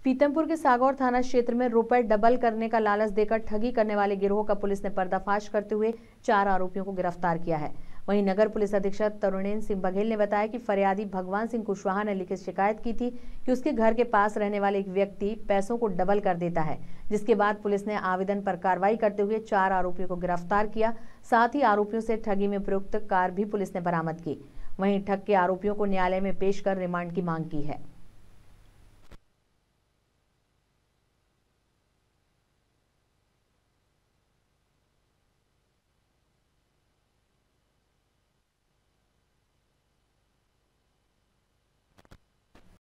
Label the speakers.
Speaker 1: पीतमपुर के सागौर थाना क्षेत्र में रुपए डबल करने का लालच देकर ठगी करने वाले गिरोह का पुलिस ने पर्दाफाश करते हुए 4 आरोपियों को गिरफ्तार किया है। वहीं नगर पुलिस अधीक्षक तरुणेन्द्र सिंह बघेल ने बताया कि फरियादी भगवान सिंह कुशवाहा ने लिखित शिकायत की थी कि उसके घर के पास रहने वाले एक व्यक्ति पैसों को डबल कर देता है, जिसके बाद पुलिस ने आवेदन पर कार्रवाई करते हुए 4 आरोपियों को गिरफ्तार किया। साथ ही आरोपियों से ठगी में प्रयुक्त कार भी पुलिस ने बरामद की। वहीं ठग के आरोपियों को न्यायालय में पेश कर रिमांड की मांग की है।